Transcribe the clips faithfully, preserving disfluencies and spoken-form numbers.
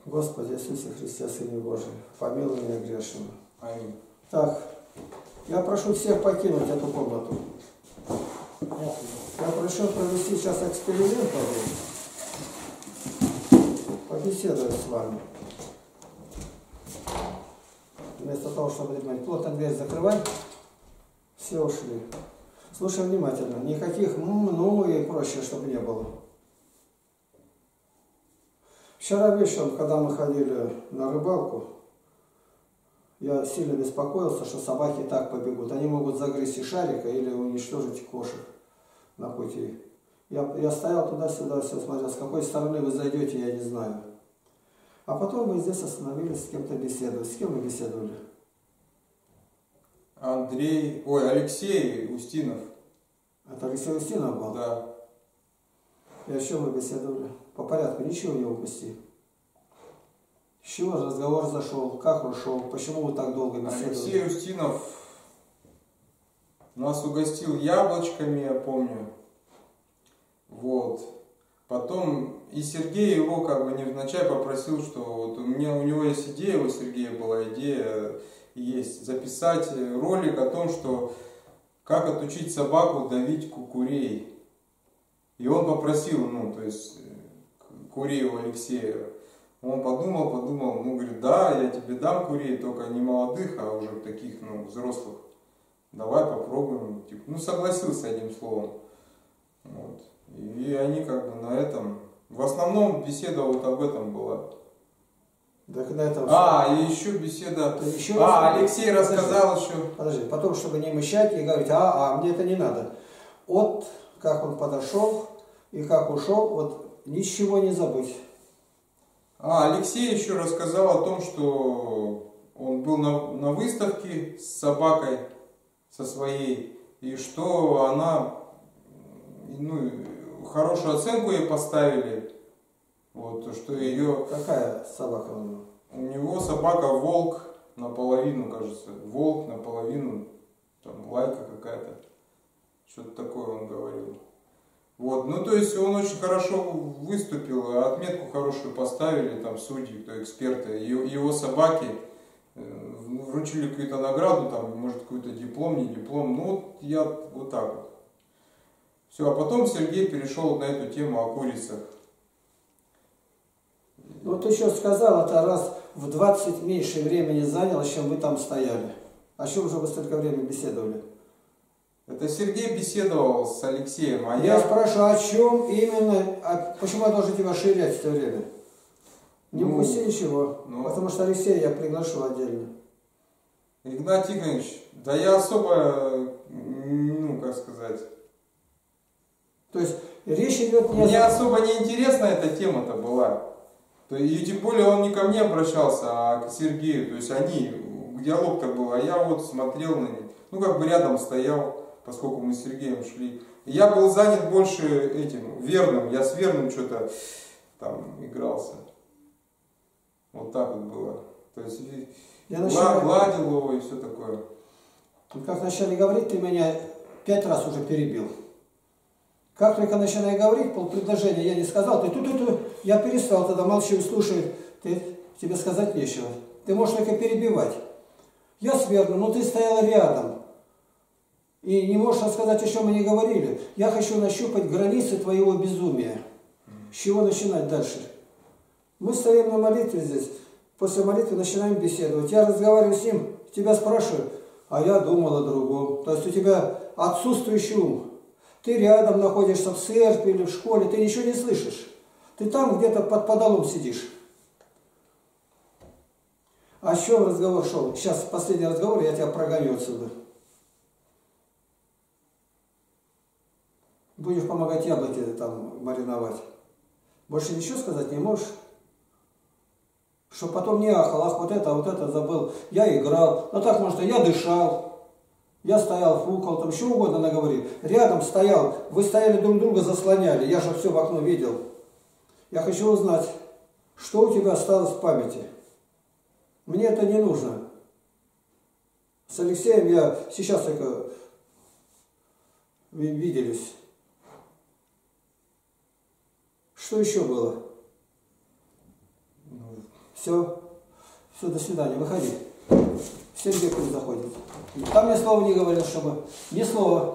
Господи Иисусе Христе, Сыне Божий, помилуй меня грешного. Аминь. Так, я прошу всех покинуть эту комнату. Я прошу провести сейчас эксперимент, побеседовать с вами. Вместо того, чтобы думать, плотно дверь закрывать, все ушли. Слушай внимательно, никаких ну и прочее, чтобы не было. Вчера вечером, когда мы ходили на рыбалку, я сильно беспокоился, что собаки так побегут. Они могут загрызть и шарика или уничтожить кошек на пути. Я, я стоял туда-сюда, все смотрел, с какой стороны вы зайдете, я не знаю. А потом мы здесь остановились, с кем-то беседовали. С кем мы беседовали? Андрей, ой, Алексей Устинов. Это Алексей Устинов был? Да. И о чем мы беседовали? По порядку, ничего не упусти. С чего разговор зашел, как ушел, почему вы так долго беседовали? Алексей Устинов нас угостил яблочками, я помню. Вот. Потом и Сергей его как бы невзначай попросил, что вот у меня у него есть идея, у Сергея была идея есть записать ролик о том, что как отучить собаку давить курей. И он попросил, ну, то есть курей у Алексея. Он подумал, подумал, ну, говорит, да, я тебе дам курей, только не молодых, а уже таких, ну, взрослых. Давай попробуем. Типа, ну, согласился одним словом. Вот. И они как бы на этом, в основном беседа вот об этом была. Да, когда это а, и еще беседа. Еще а, раз... Алексей рассказал подожди, еще. Подожди, потом, чтобы не мычать и говорить, а, а, мне это не надо. Вот как он подошел и как ушел, вот ничего не забыть. А, Алексей еще рассказал о том, что он был на, на выставке с собакой, со своей, и что она, ну, хорошую оценку ей поставили. Вот, то, что ее... Какая собака у него? У него собака волк наполовину, кажется. Волк наполовину, там, лайка какая-то. Что-то такое он говорил. Вот, ну то есть он очень хорошо выступил, отметку хорошую поставили, там судьи, кто эксперты, его собаки вручили какую-то награду, там, может какой-то диплом, не диплом, ну вот я вот так вот. Все, а потом Сергей перешел на эту тему о курицах. Вот ты еще сказал, это раз в двадцать меньше времени заняло, чем вы там стояли. О чем же вы столько времени беседовали? Это Сергей беседовал с Алексеем, а я... я... спрашиваю, о чем именно, а почему я должен тебя ширять все время? Не ну, упусти ничего, ну, потому что Алексея я приглашу отдельно. Игнат Тихонович, да я особо, ну, как сказать... То есть речь идет... Не Мне за... особо не интересна эта тема-то была. И тем более он не ко мне обращался, а к Сергею. То есть они, диалог-то был, а я вот смотрел на них. Ну, как бы рядом стоял, поскольку мы с Сергеем шли. И я был занят больше этим, Верным. Я с Верным что-то там игрался. Вот так вот было. То есть я начал... гладил его и все такое. Как начали говорить, ты меня пять раз уже перебил. Как только начинаю говорить, полпредложения я не сказал, ты ту-ту-ту, я перестал, тогда молчу и слушаю, ты, тебе сказать нечего. Ты можешь только перебивать. Я сверну, но ты стоял рядом. И не можешь рассказать, о чем мы не говорили. Я хочу нащупать границы твоего безумия. С чего начинать дальше? Мы стоим на молитве здесь, после молитвы начинаем беседовать. Я разговариваю с ним, тебя спрашиваю, а я думал о другом. То есть у тебя отсутствующий ум. Ты рядом находишься в церкви или в школе, ты ничего не слышишь. Ты там где-то под подолом сидишь. О чем разговор шел? Сейчас последний разговор, я тебя прогоню отсюда. Будешь помогать яблоки там мариновать. Больше ничего сказать не можешь? Чтоб потом не ахал, ах, вот это, вот это забыл. Я играл, ну так может, я дышал. Я стоял, фукал, там что угодно наговорил. Рядом стоял, вы стояли друг друга заслоняли, я же все в окно видел. Я хочу узнать, что у тебя осталось в памяти. Мне это не нужно. С Алексеем я сейчас только виделись. Что еще было? Все, все, до свидания, выходи. Сергей пусть заходит. Там мне слова не говорил, чтобы... Ни слова.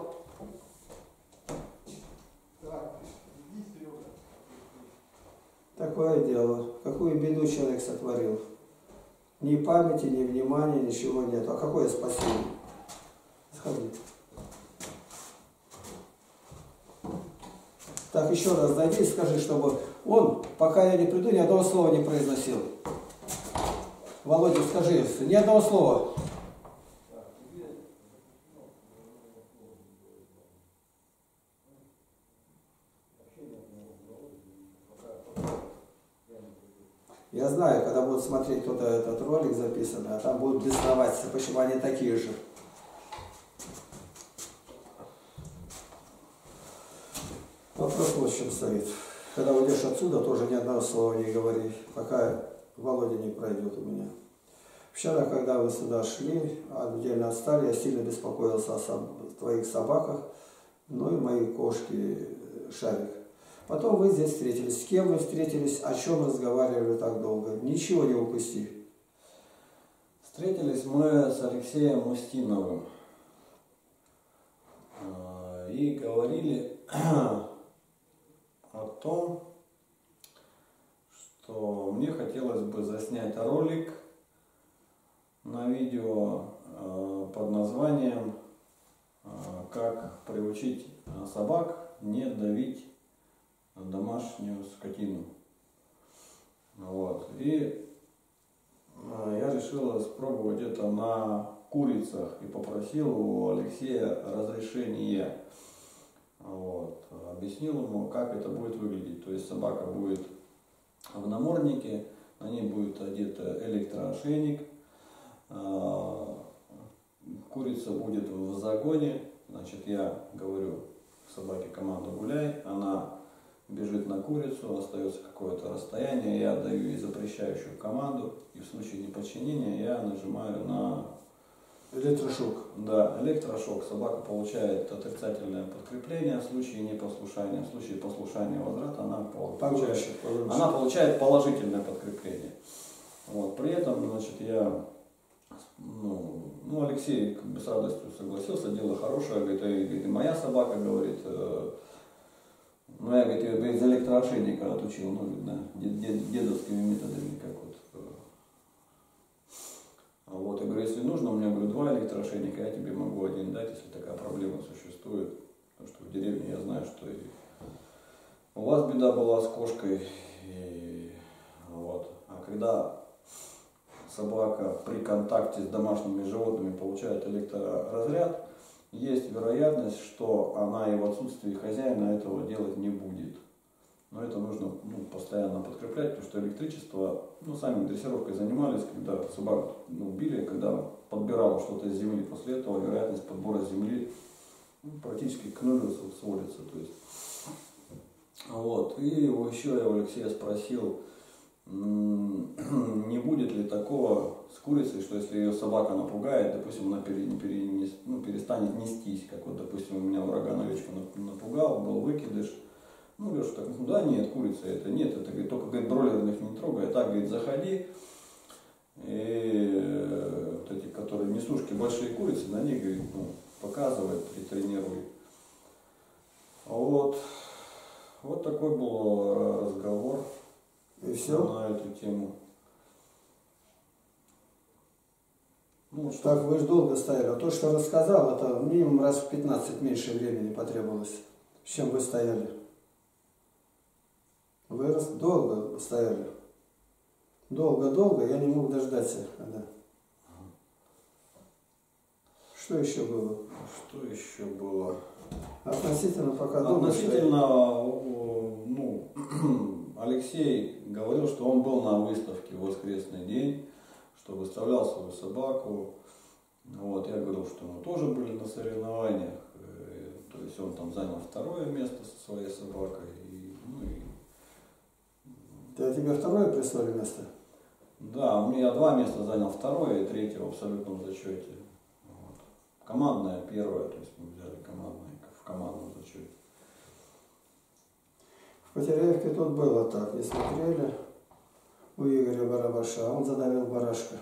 Такое дело. Какую беду человек сотворил. Ни памяти, ни внимания, ничего нет. А какое спасение? Сходи. Так, еще раз зайди и скажи, чтобы он, пока я не приду, ни одного слова не произносил. Володя, скажи, ни одного слова. Я знаю, когда будут смотреть кто-то этот ролик записанный, а там будут бесноваться, почему они такие же. Вопрос вот в чем стоит. Когда уйдешь отсюда, тоже ни одного слова не говори, пока Володя не пройдет у меня. Вчера, когда вы сюда шли, отдельно отстали, я сильно беспокоился о соб... твоих собаках, ну и моей кошке Шарик. Потом вы здесь встретились. С кем вы встретились, о чем разговаривали так долго? Ничего не упусти. Встретились мы с Алексеем Устиновым и говорили о том, что мне хотелось бы заснять ролик на видео под названием «Как приучить собак не давить домашнюю скотину». Вот. И я решил спробовать это на курицах и попросил у Алексея разрешения. Вот. Объяснил ему, как это будет выглядеть. То есть собака будет в наморднике, на ней будет одет электроошейник, курица будет в загоне. Значит, я говорю собаке команду «гуляй», она бежит на курицу, остается какое-то расстояние, я даю ей запрещающую команду, и в случае неподчинения я нажимаю на электрошок. Да, электрошок. Собака получает отрицательное подкрепление в случае непослушания, в случае послушания возврата она получает, она получает положительное подкрепление. Вот. При этом, значит, я, ну, ну Алексей как бы с радостью согласился, дело хорошее, говорит, и, говорит, и моя собака, говорит, ну, я, говорит, ее без электроошейника отучил, ну, видно, дед, дед, дедовскими методами, как вот. Вот, я говорю, если нужно, у меня, говорю, два электроошейника, я тебе могу один дать, если такая проблема существует. Потому что в деревне я знаю, что и у вас беда была с кошкой. И, вот. А когда собака при контакте с домашними животными получает электроразряд, есть вероятность, что она и в отсутствии хозяина этого делать не будет. Но это нужно, ну, постоянно подкреплять, потому что электричество, ну, сами дрессировкой занимались, когда собак, ну, били, когда подбирало что-то из земли, после этого вероятность подбора земли, ну, практически к нулю сводится. То есть. Вот. И еще я у Алексея спросил, не будет ли такого с курицей, что если ее собака напугает, допустим, она пере, пере, ну, перестанет нестись, как вот, допустим, у меня ураган овечку напугал, был выкидыш. Ну, Леша так, ну да, нет, курица это, нет, это, говорит, только, говорит, бройлерных не трогай, а так, говорит, заходи, и вот эти, которые несушки, большие курицы, на них, говорит, ну, показывай, тренируй. Вот, вот такой был разговор и все? На эту тему. Ну, что... Так, вы же долго стояли, а то, что рассказал, это минимум раз в пятнадцать меньше времени потребовалось, чем вы стояли. Вы долго стояли. Долго-долго, я не мог дождаться. Да. Что еще было? Что еще было? Относительно пока Относительно, думаю, ну, Алексей говорил, что он был на выставке в воскресный день, что выставлял свою собаку. Вот, я говорил, что мы тоже были на соревнованиях. То есть он там занял второе место со своей собакой. И, ну, и... А тебе второе прислали место? Да, я два места занял, второе и третье в абсолютном зачете. Вот. Командное первое, то есть мы взяли командное в командном зачете. В Потеряевке тут было так, не смотрели. у Игоря Барабаша, он задавил барашка.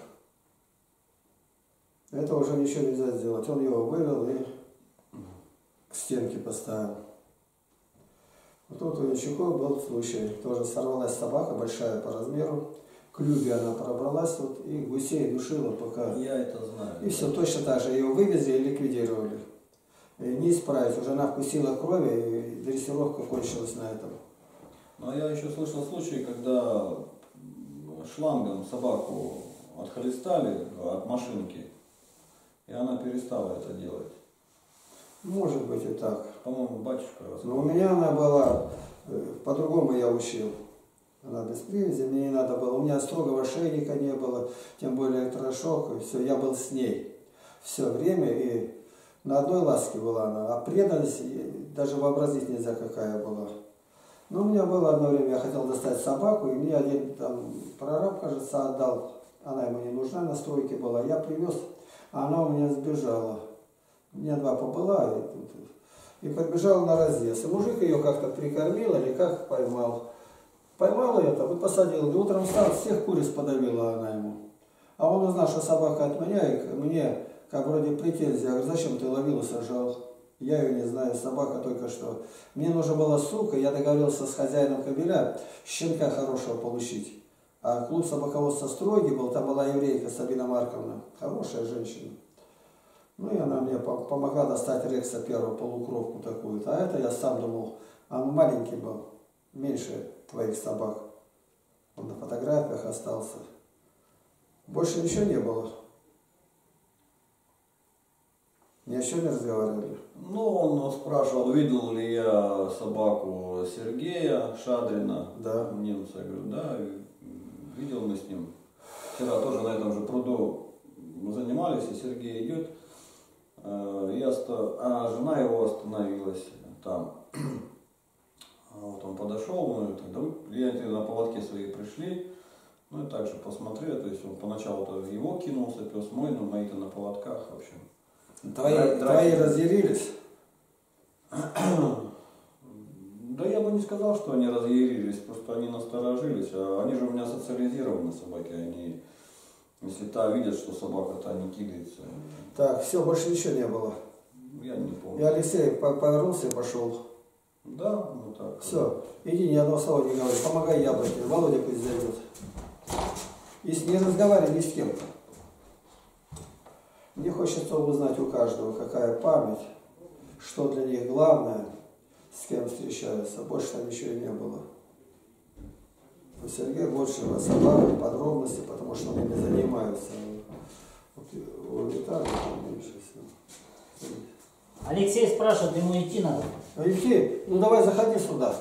Это уже ничего нельзя сделать. Он его вывел и к стенке поставил. Вот тут у Янчукова был случай. Тоже сорвалась собака, большая по размеру. К Любе она пробралась тут и гусей душила пока. Я это знаю. И все точно так же ее вывезли и ликвидировали. И не исправить. Уже она вкусила крови, и дрессировка кончилась на этом. Ну, а я еще слышал случай, когда шлангом собаку отхлестали от машинки, и она перестала это делать. Может быть и так. По-моему, батюшка рассказал. Но у меня она была, по-другому я учил. Она без привязи, мне не надо было. У меня строгого шейника не было, тем более электрошок, и все, я был с ней все время, и на одной ласке была она, а преданность даже вообразить нельзя, какая была. Но у меня было одно время, я хотел достать собаку, и мне один там прораб, кажется, отдал, она ему не нужна, на стройке была, я привез, а она у меня сбежала. У меня два побыла, и, и подбежала на разъезд. И мужик ее как-то прикормил или как поймал. Поймал ее там и посадил. И утром встал, всех куриц подавила она ему. А он узнал, что собака от меня, и мне, как вроде претензия, я говорю, зачем ты ловил и сажал? Я ее не знаю, собака только что. Мне нужна была сука, я договорился с хозяином кобеля щенка хорошего получить. А клуб собаководства строгий был, там была еврейка Сабина Марковна, хорошая женщина. Ну и она мне помогла достать Рекса первую, полукровку такую-то. А это я сам думал, а он маленький был, меньше твоих собак. Он на фотографиях остался. Больше ничего не было. Ни о чем не разговаривали. Ну, он спрашивал, видел ли я собаку Сергея Шадрина, Да. немца. Я говорю, да, видел мы с ним. Вчера тоже на этом же пруду занимались, и Сергей идет. Я оста... А жена его остановилась там. Вот он подошел, ну и тогда клиенты на поводке свои пришли. Ну и также посмотрели, то есть он поначалу-то его кинулся, пес мой, но мои-то на поводках, в общем. Твои, Дра... твои разъярились? Да я бы не сказал, что они разъярились, просто они насторожились. А они же у меня социализированы собаки, они, если та видят, что собака-то не кидается. Так, все, больше ничего не было. Я не помню. И Алексей повернулся и пошел. Да, ну так. Все, иди, ни одного слова не говори, помогай яблоке, Володя пусть зайдет. Если не разговаривай ни с кем. Мне хочется узнать у каждого, какая память, что для них главное, с кем встречаются. Больше там ничего и не было. У Сергея больше собак, подробности, потому что он ими занимается. Вот, у Виталия там меньше всего. Алексей спрашивает, ему идти надо. Алексей, ну давай заходи сюда.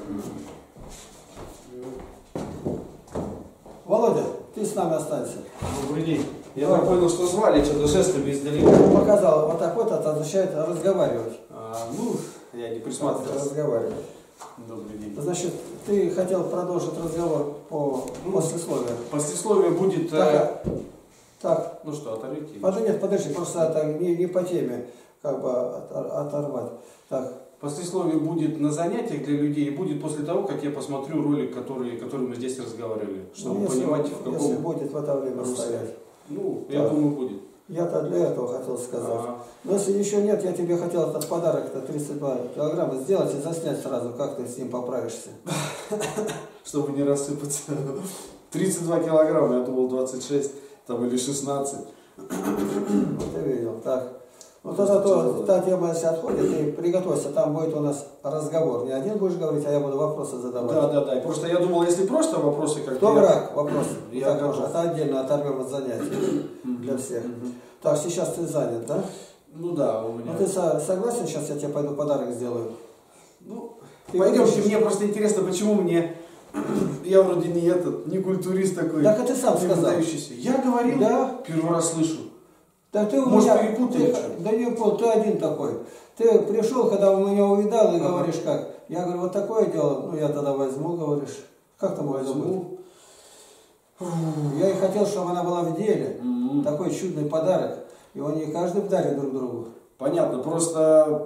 Володя, ты с нами останься. Добрый день. Я Давай. так понял, что звали, что-то жестами издалека. Показал, вот так вот, это означает разговаривать. А, ну, я не присматривался. Разговаривать. Добрый день. Значит, ты хотел продолжить разговор по Ну, послесловию. Послесловие будет... Так, э, так, ну что, оторвите? подожди, нет, подожди, просто это не, не по теме, как бы от- оторвать. Так, Послесловие будет на занятиях для людей и будет после того, как я посмотрю ролик, который, который мы здесь разговаривали, чтобы ну, если, понимать, в если каком... будет в это время русле. стоять. Ну, я Так. думаю, будет. Я-то для этого хотел сказать. А, Но если еще нет, я тебе хотел этот подарок-то тридцать два килограмма сделать и заснять сразу, как ты с ним поправишься. чтобы не рассыпаться. тридцать два килограмма, я думал двадцать шесть, там или шестнадцать. Вот ты видел, так. Ну тогда то, та тема если отходит, ты приготовься, там будет у нас разговор. Не один будешь говорить, а я буду вопросы задавать. Да, да, да. И просто я думал, если просто вопросы как Кто я- враг? Вопросы. Я Так готов. можно. Это отдельно оторвем от занятий для всех. Так, сейчас ты занят, да? Ну да, у меня. Ну ты со- согласен, сейчас я тебе пойду подарок сделаю? Ну, Ты пойдемте, хочешь? мне просто интересно, почему мне... Я вроде не этот, не культурист такой. Так, а ты сам не сказал. выдающийся. Я говорил, Да. первый раз слышу. Так ты у Может, меня, перепутали ты- что-то? да не понял, ты один такой. Ты пришел, когда у меня увидал и Ага. говоришь как? Я говорю, вот такое дело, ну я тогда возьму, говоришь. Как там возьму? Я и хотел, чтобы она была в деле. М. Такой чудный подарок. Его не каждый дарит друг другу. Понятно, просто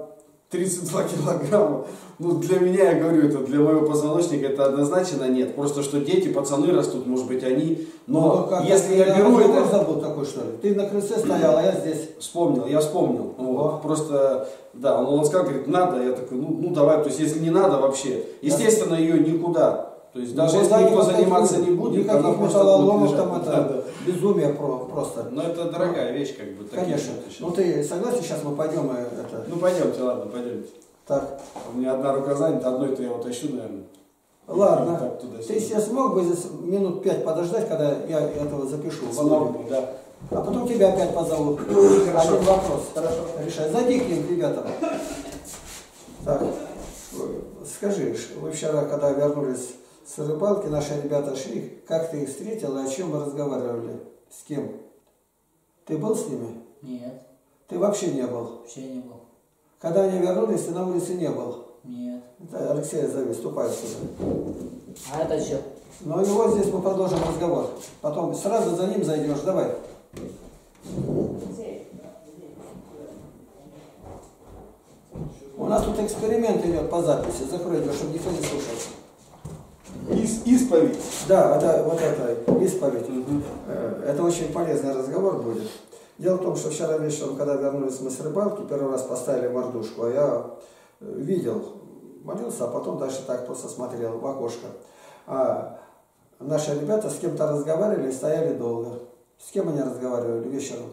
тридцать два килограмма. Ну, для меня, я говорю, это для моего позвоночника это однозначно нет. Просто что дети, пацаны растут, может быть, они. Но Ну, как, если я, я беру разговор это. забыл такой, что ли? Ты на крыльце стоял, а я здесь. Вспомнил, я вспомнил. Вот. Просто, да, он, он сказал, говорит, надо. Я такой, ну, ну давай, то есть если не надо вообще, естественно, ее никуда. То есть даже Никуда если никто не заниматься поставить, не будет, она никаких просто металлоломов будет там, лежать. это Да, да. безумие про, просто. Но это дорогая вещь, как бы. такие Конечно. штуки сейчас. Ну ты согласен, сейчас мы пойдем и это. Ну пойдемте, ладно, пойдемте. Так. У меня одна рука занята, одной-то я вот тащу, наверное. Ладно. Так, туда, Ты сюда. сейчас смог бы здесь минут пять подождать, когда я этого запишу? Смог бы, да. А потом тебя опять позову. Один вопрос. Хорошо. Решай. Зайди к ним, ребятам. Так. Скажи, вы вчера, когда вернулись с рыбалки, наши ребята шли, как ты их встретил и о чем вы разговаривали? С кем? Ты был с ними? Нет, Ты вообще не был. вообще не был. Когда они вернулись, ты на улице не был. Нет. Это Алексея зови, ступай сюда. А это что? Но его здесь мы продолжим разговор. Потом сразу за ним зайдешь, давай. У нас тут эксперимент идет по записи, закрой ее, чтобы никто не слушал. Ис, исповедь. Да, это вот это, исповедь. Э, Это очень полезный разговор будет. Дело в том, что вчера вечером, когда вернулись мы с рыбалки, первый раз поставили мордушку, а я видел, молился, а потом дальше так просто смотрел в окошко. А наши ребята с кем-то разговаривали и стояли долго. С кем они разговаривали вечером?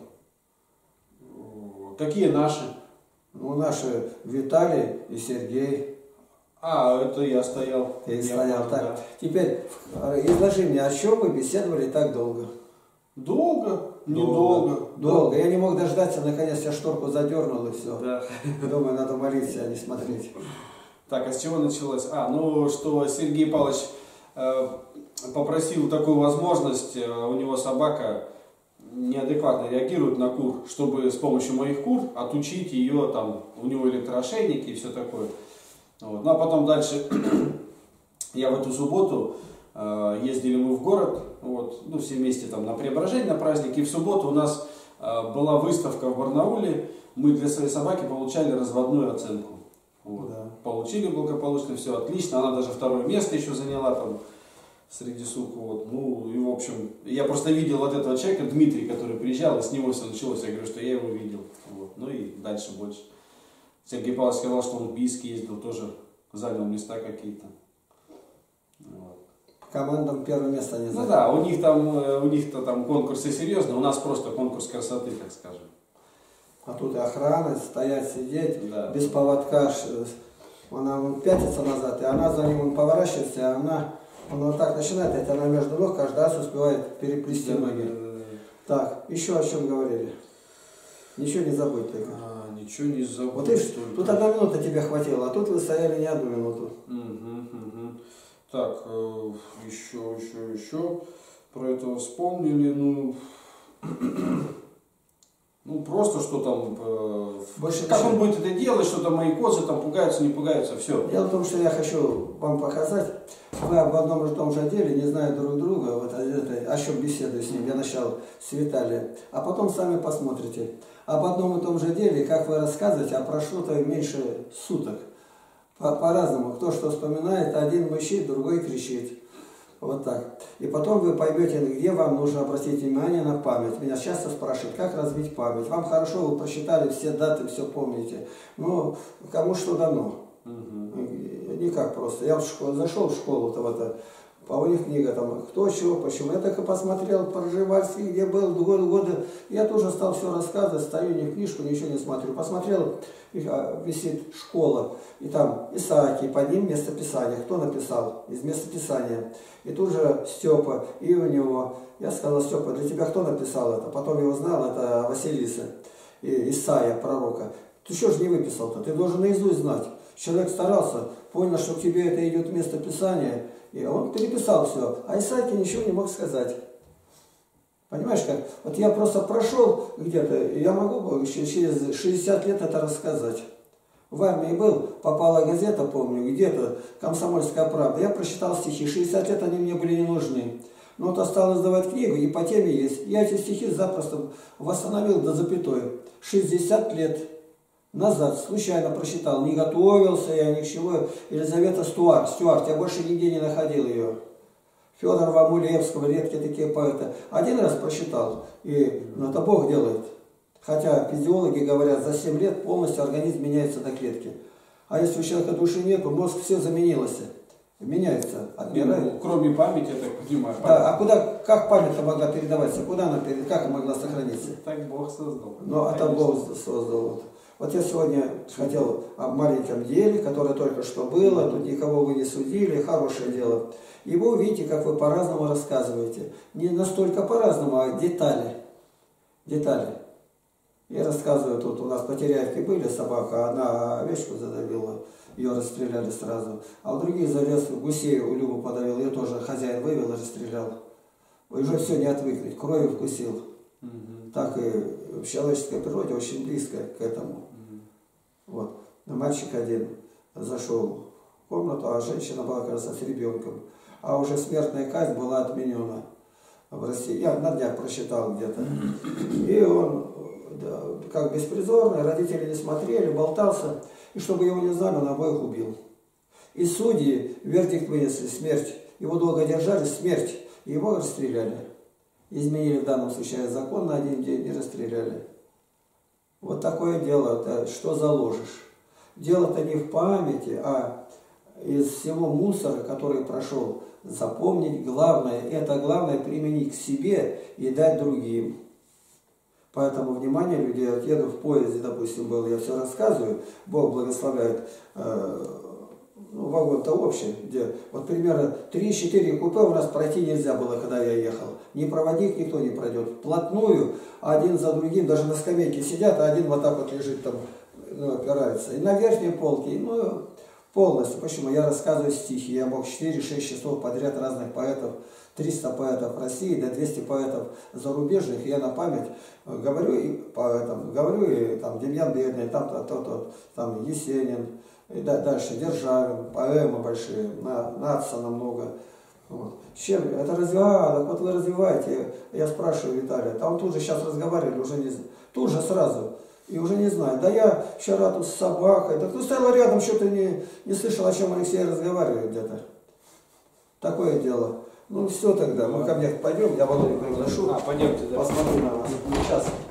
Какие наши? Ну, наши Виталий и Сергей. А, это я стоял. Ты Я стоял понял, так. да. Теперь изложи мне, о чем вы беседовали так долго? Долго? Недолго. Долго. Я не мог дождаться, наконец я шторку задернул и все. Да. Думаю, надо молиться, а не смотреть. Так, а с чего началось? А, ну, что Сергей Павлович э, попросил такую возможность, э, у него собака неадекватно реагирует на кур, чтобы с помощью моих кур отучить ее, там, у него электроошейники и все такое. Вот. Ну, а потом дальше, я в эту субботу, э, ездили мы в город, вот, ну, все вместе там на Преображение, на праздник, и в субботу у нас э, была выставка в Барнауле, мы для своей собаки получали разводную оценку. Вот. Да. Получили благополучно, все отлично, она даже второе место еще заняла там среди сук, вот, ну, и в общем, я просто видел вот этого человека, Дмитрий, который приезжал, и с него все началось, я говорю, что я его видел, вот, ну и дальше больше. Сергей Павлович сказал, что он в Бийск ездил, тоже занял места какие-то. Вот. Командам первое место не Ну заняли. да, у них там, у них-то там конкурсы серьезные, у нас просто конкурс красоты, так скажем. А тут и охрана, стоять, сидеть, Да. без поводка. ш- Она он пятится назад, и она за ним он поворачивается, и она, он вот так начинает, и она между ног каждый раз успевает переплести ноги. Так, еще о чем говорили? Ничего не забудь только. А, ничего не забыл. Вот видишь, тут одна минута тебе хватило, а тут вы стояли не одну минуту. Мгм, мгм. Так, э, еще, еще, еще. Про это вспомнили, ну... Ну, просто что там... Э, Больше как ничего. он будет это делать, что там мои козы там пугаются, не пугаются, все. Дело в том, что я хочу вам показать, вы об одном и том же деле, не зная друг друга, вот это, о чем беседую с ним, я начал с Виталием, а потом сами посмотрите. Об одном и том же деле, как вы рассказываете, а прошло-то меньше суток. По- По-разному. Кто что вспоминает, один мычит, другой кричит. Вот так. И потом вы поймете, где вам нужно обратить внимание на память. Меня часто спрашивают, как развить память. Вам хорошо, вы прочитали все даты, все помните. Ну, кому что дано. Мгм. Никак просто. Я в школу, зашел в школу-то в это, а у них книга там, кто, чего, почему. Я так и посмотрел, Пржевальский, где был, годы, годы. Я тоже стал все рассказывать, стою, ни книжку, ничего не смотрю. Посмотрел, их, а, висит школа, и там Исааки, под ним местописание. Кто написал? Из местописания. И тут же Степа, и у него. Я сказал, Степа, для тебя кто написал это? Потом я узнал, это Василиса, и Исаия, пророка. Ты что же не выписал-то? Ты должен наизусть знать. Человек старался, понял, что к тебе это идет место Писания, и он переписал все, а Исааки ничего не мог сказать. Понимаешь как? Вот я просто прошел где-то, и я могу через шестьдесят лет это рассказать. В армии был, попала газета, помню, где-то, «Комсомольская правда». Я прочитал стихи, шестьдесят лет они мне были не нужны. Но вот осталось сдавать книгу, и по теме есть. Я эти стихи запросто восстановил до запятой. шестьдесят лет. назад, случайно прочитал, не готовился я ни к чему. Елизавета Стюарт, Стюарт, я больше нигде не находил ее. Федор Вамулевского, редкие такие поэты. Один раз прочитал, и ну, это Бог делает. Хотя физиологи говорят, за семь лет полностью организм меняется до клетки. А если у человека души нет, то мозг все заменилось. Меняется, отмирает. Ну, кроме памяти, я так понимаю. Да, а куда, как память-то могла передаваться? Куда она перед, как она могла сохраниться? Так Бог создал. Ну, а так Бог создал. Вот. Вот я сегодня хотел о маленьком деле, которое только что было, тут никого вы не судили, хорошее дело. И вы увидите, как вы по-разному рассказываете. Не настолько по-разному, а детали. Детали. Я рассказываю, тут у нас по Теряевке были собака, одна овечку задавила, ее расстреляли сразу. А у других залез, гусей у Любу подавил, ее тоже хозяин вывел и расстрелял. Уже все не отвыкнуть, крови вкусил. Угу. Так и в человеческой природе очень близко к этому. Угу. Вот. Мальчик один зашел в комнату, а женщина была, кажется, с ребенком. А уже смертная казнь была отменена в России. Я на днях прочитал где-то. И он, да, как беспризорный, родители не смотрели, болтался. И чтобы его не знали, он обоих убил. И судьи вердикт вынесли, смерть. Его долго держали, смерть. И его расстреляли. Изменили в данном случае закон на один день и расстреляли. Вот такое дело, -то, что заложишь. Дело-то не в памяти, а из всего мусора, который прошел, запомнить главное. Это главное применить к себе и дать другим. Поэтому, внимание, люди, я еду в поезде, допустим, был, я все рассказываю, Бог благословляет, э, ну, вагон-то общий, где, вот примерно три-четыре купе у нас пройти нельзя было, когда я ехал. Ни проводник, никто не пройдет. Вплотную, один за другим, даже на скамейке сидят, а один вот так вот лежит там, ну, опирается. И на верхней полке, ну, полностью. Почему? Я рассказываю стихи, я мог четыре-шесть часов подряд разных поэтов, триста поэтов России, до двухсот поэтов зарубежных, я на память говорю и поэтам, говорю и там Демьян Бедный, там то-то, там Есенин, и дальше Державин, поэмы большие, на, Надсона много. Вот. Чем это развивает? А, так вот вы развиваете, я спрашиваю Виталия, там тут же сейчас разговаривали, уже не тут же сразу. И уже не знаю. Да я вчера тут с собакой, так ну стояла рядом, что-то не, не слышал, о чем Алексей разговаривает где-то. Такое дело. Ну все тогда, мы ко мне пойдем, я Володю приглашу. А, пойдемте, да. Посмотрю на вас. Сейчас.